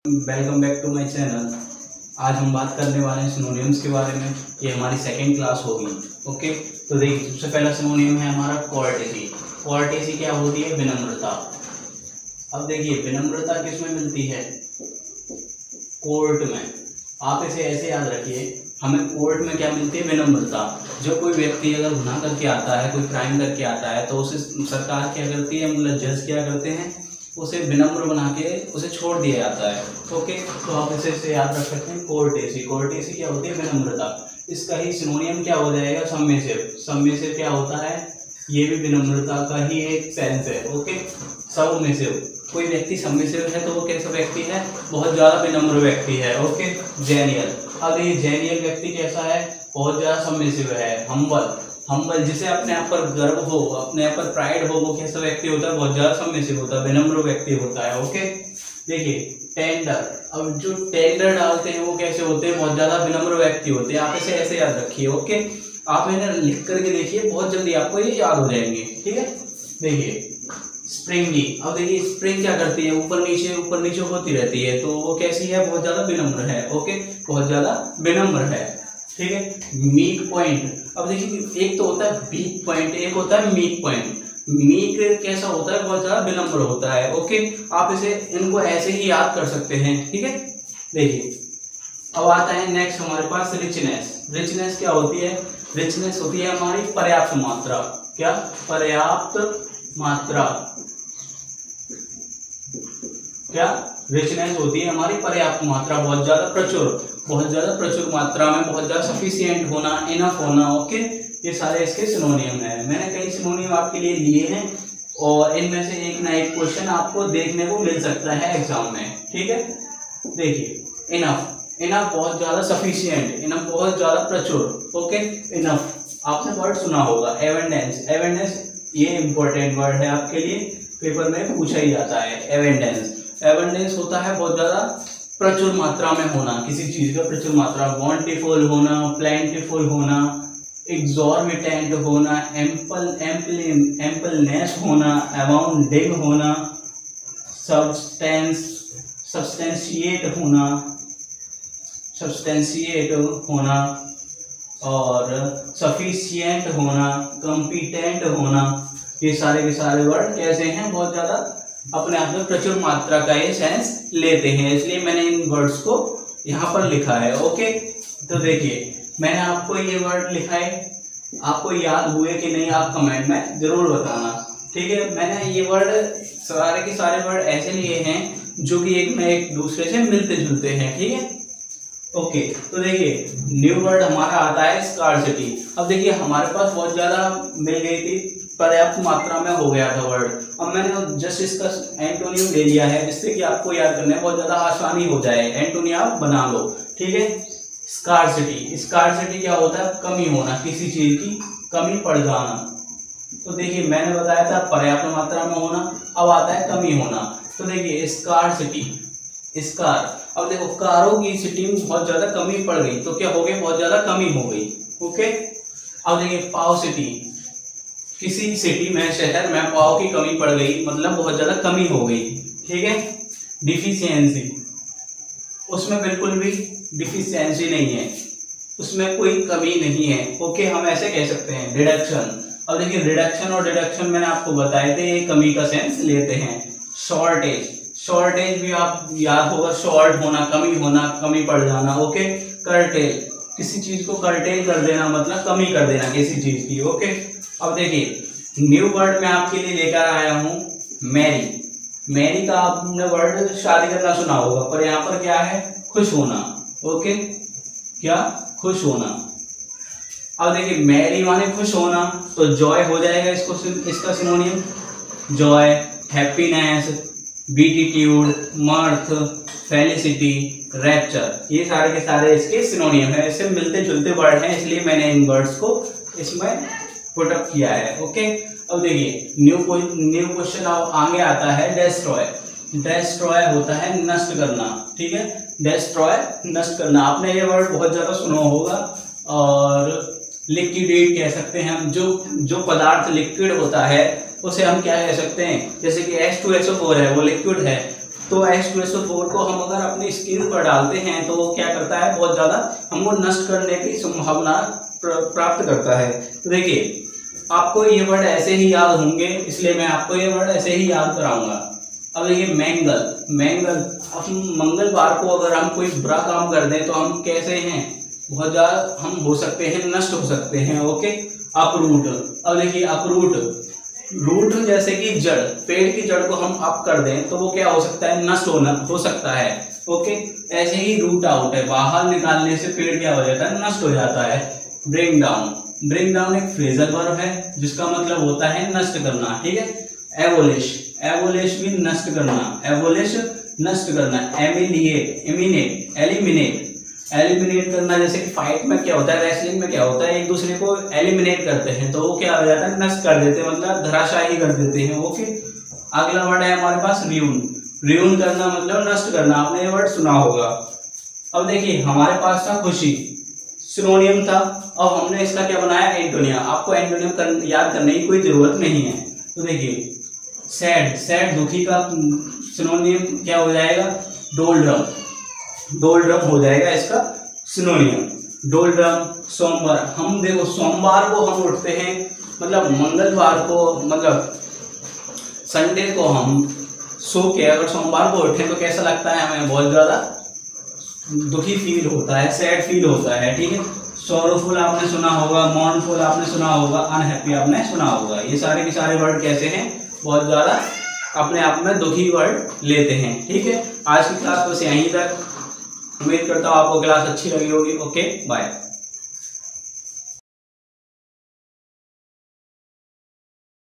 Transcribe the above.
Welcome back to my channel. आज हम बात करने वाले हैं सिनोनिम्स के बारे में। ये हमारी सेकंड क्लास होगी। ओके, तो देखिए सबसे पहला सिनोनिम है हमारा कोर्टेसी। कोर्टेसी क्या होती है? विनम्रता। अब देखिए विनम्रता किसमें मिलती है? कोर्ट में। आप इसे ऐसे याद रखिए, हमें कोर्ट में क्या मिलती है? विनम्रता। जो कोई व्यक्ति अगर गुनाह करके आता है, कोई क्राइम करके आता है, तो उसे सरकार क्या करती है, मतलब जज क्या करते हैं, उसे विनम्र बना के उसे छोड़ दिया जाता है। ओके, तो आप इसे याद रख सकते हैं कोर्टेसी। कोर्टेसी क्या होती है? विनम्रता। इसका ही सिनोनियम क्या हो जाएगा? सबमिसिव। सबमिसिव क्या होता है? ये भी विनम्रता का ही एक सेंस है। Okay, submissive. कोई व्यक्ति सबमिसिव है तो वो कैसा व्यक्ति है? बहुत ज़्यादा विनम्र व्यक्ति है। Okay, genial. अब ये जेनियल व्यक्ति कैसा है? बहुत ज़्यादा सबमिसिव है। हम्बल। हम्बल जिसे अपने आप पर गर्व हो, अपने आप पर प्राइड हो, वो कैसा व्यक्ति होता है? बहुत ज़्यादा सबमिसिव होता है, विनम्र व्यक्ति होता है। ओके, देखिए टेंडर। अब जो टेंडर डालते हैं वो कैसे होते हैं? बहुत ज़्यादा विनम्र व्यक्ति होते हैं। आप इसे ऐसे याद रखिए। ओके, आप इन्हें लिख करके देखिए, बहुत जल्दी आपको ये याद हो जाएंगे। ठीक है, देखिए स्प्रिंगी। अब देखिए स्प्रिंग क्या करती है? ऊपर नीचे होती रहती है, तो वो कैसी है? बहुत ज़्यादा विनम्र है। ओके, बहुत ज़्यादा विनम्र है। ठीक है, मीक पॉइंट। अब देखिए एक तो होता है वीक पॉइंट, एक होता है मीक पॉइंट। मीक कैसा होता है? बहुत ज्यादा विनम्र होता है। ओके, आप इनको ऐसे ही याद कर सकते हैं। ठीक है, देखिए अब आता है नेक्स्ट हमारे पास रिचनेस। रिचनेस क्या होती है? रिचनेस होती है हमारी पर्याप्त मात्रा। क्या? पर्याप्त मात्रा। क्या? रिचनेस होती है हमारी पर्याप्त मात्रा, बहुत ज्यादा प्रचुर मात्रा में, बहुत ज्यादा सफिशिएंट होना, इनफ होना। ओके, ये सारे इसके सिनोनियम है। मैंने कई सिनोनियम आपके लिए लिए हैं और इनमें से एक ना एक क्वेश्चन आपको देखने को मिल सकता है एग्जाम में। ठीक है, देखिए इनफ। इनफ बहुत ज्यादा सफिशिएंट, इनफ बहुत ज्यादा प्रचुर। ओके, इनफ आपने वर्ड सुना होगा। एविडेंस। एविडेंस ये इंपॉर्टेंट वर्ड है आपके लिए, पेपर में पूछा ही जाता है। एविडेंस। एविडेंस होता है बहुत ज्यादा प्रचुर मात्रा में होना, किसी चीज का प्रचुर मात्रा। बॉन्टिफुल होना, प्लेंटिफुल होना, एग्जॉर्बिटेंट होना, एम्पलनेस होना, अबाउंडिंग होना, सब्सटेंशिएट होना और सफिशिएंट होना, कॉम्पिटेंट होना। ये सारे के सारे वर्ड कैसे हैं? बहुत ज्यादा अपने आप में प्रचुर मात्रा का ये सेंस लेते हैं, इसलिए मैंने इन वर्ड्स को यहाँ पर लिखा है। ओके, तो देखिए मैंने आपको ये वर्ड लिखा है, आपको याद हुए कि नहीं आप कमेंट में जरूर बताना। ठीक है, मैंने ये वर्ड सारे के सारे वर्ड ऐसे लिए हैं जो कि एक दूसरे से मिलते जुलते हैं। ठीक है, ओके, तो देखिए न्यू वर्ड हमारा आता है स्कार्सिटी। अब देखिए हमारे पास बहुत ज्यादा मिल गई थी, पर्याप्त मात्रा में हो गया था वर्ड। अब मैंने जस्ट इसका एंटोनियम ले लिया है, जिससे कि आपको याद करने में बहुत ज्यादा आसानी हो जाए। एंटोनियम आप बना लो। ठीक है, स्कार्सिटी। स्कार्सिटी क्या होता है? कमी होना, किसी चीज की कमी पड़ जाना। तो देखिए मैंने बताया था पर्याप्त मात्रा में होना, अब आता है कमी होना। तो देखिए स्कार्सिटी, स्कार। अब देखो कारों की सिटी में बहुत ज्यादा कमी पड़ गई, तो क्या हो गया? बहुत ज्यादा कमी हो गई। ओके, अब देखिए पाउसिटी। किसी सिटी में, शहर में पाव की कमी पड़ गई, मतलब बहुत ज्यादा कमी हो गई। ठीक है, डिफिशियंसी। उसमें बिल्कुल भी डिफिशियंसी नहीं है, उसमें कोई कमी नहीं है। ओके, हम ऐसे कह सकते हैं। रिडक्शन। अब देखिए रिडक्शन और डिडक्शन मैंने आपको बताए थे, ये कमी का सेंस लेते हैं। शॉर्टेज। शॉर्टेज भी आप याद होगा, शॉर्ट होना, कमी होना, कमी पड़ जाना। Okay, curtail. किसी चीज को कर्टेल कर देना, मतलब कमी कर देना किसी चीज की। ओके, अब देखिए न्यू वर्ड मैं आपके लिए लेकर आया हूं मैरी। मैरी का आपने वर्ड शादी करना सुना होगा, पर यहाँ पर क्या है? खुश होना। ओके, क्या? खुश होना। अब देखिए मैरी माने खुश होना, तो जॉय हो जाएगा इसका synonym. Joy, happiness, beatitude, mirth, felicity, rapture. ये सारे के सारे इसके सिनोनियम है, इससे मिलते जुलते वर्ड हैं, इसलिए मैंने इन वर्ड्स को इसमें पुट अप किया है। ओके, अब देखिए न्यू क्वेश्चन आगे आता है डेस्ट्रॉय। डेस्ट्रॉय होता है नष्ट करना। ठीक है, डेस्ट्रॉय नष्ट करना। आपने ये वर्ड बहुत ज्यादा सुना होगा। और लिक्विडेट कह सकते हैं हम, जो पदार्थ लिक्विड होता है उसे हम क्या कह सकते हैं? जैसे कि H2SO4 है, वो लिक्विड है, तो H2SO4 को हम अगर अपनी स्किन पर डालते हैं तो वो क्या करता है, बहुत ज़्यादा हमको नष्ट करने की संभावना प्राप्त करता है। तो देखिए आपको ये वर्ड ऐसे ही याद होंगे, इसलिए मैं आपको ये वर्ड ऐसे ही याद कराऊंगा। अब देखिए मैंगल, अब मंगलवार को अगर हम कोई बुरा काम कर दें तो हम कैसे हैं, बहुत ज़्यादा हम हो सकते हैं, नष्ट हो सकते हैं। Okay, uproot. अब देखिए अपरूट, रूट जैसे कि जड़, पेड़ की जड़ को हम अप कर दें तो वो क्या हो सकता है, नष्ट हो सकता है। ओके, ऐसे ही रूट आउट है, बाहर निकालने से पेड़ क्या हो जाता है, नष्ट हो जाता है। ब्रिंग डाउन एक फ्रेजल वर्ब है जिसका मतलब होता है नष्ट करना। ठीक है। एबोलिश भी नष्ट करना। एलिमिनेट करना, जैसे कि फाइट में क्या होता है, रेसलिंग में क्या होता है, एक दूसरे को एलिमिनेट करते हैं तो वो क्या हो जाता है, नष्ट कर देते हैं, मतलब धराशायी कर देते हैं। ओके, अगला वर्ड है हमारे पास रियून करना, मतलब नष्ट करना। आपने ये वर्ड सुना होगा। अब देखिए हमारे पास था खुशी, सिनोनियम था, अब हमने इसका क्या बनाया, एंटोनियम। आपको एंटोनियम याद करने की कोई जरूरत नहीं है। तो देखिए सैड दुखी का सिनोनियम क्या हो जाएगा, डोलड्रम हो जाएगा इसका सिनोनियम। डोलड्रम। सोमवार, हम देखो सोमवार को हम उठते हैं, मतलब मंगलवार को, मतलब संडे को हम सो के अगर सोमवार को उठें तो कैसा लगता है हमें, बहुत ज़्यादा दुखी फील होता है, सैड फील होता है। ठीक है। सॉरोफुल आपने सुना होगा, मॉर्नफुल आपने सुना होगा, अनहैप्पी आपने सुना होगा। ये सारे के सारे वर्ड कैसे हैं, बहुत ज़्यादा अपने आप में दुखी वर्ड लेते हैं। ठीक है। आज की क्लास बस यहीं तक। उम्मीद करता हूँ आपको क्लास अच्छी लगी होगी। Okay, bye.